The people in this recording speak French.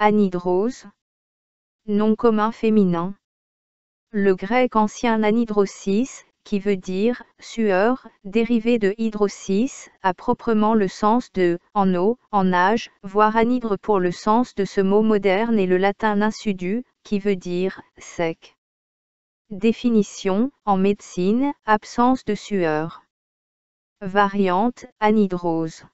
anhydrose. Nom commun féminin. Le grec ancien anhydrosis, qui veut dire sueur, dérivé de hydrosis, a proprement le sens de en eau, en nage, voire anhydre pour le sens de ce mot moderne, et le latin insudu, qui veut dire sec. Définition, en médecine, absence de sueur. Variante, anhydrose.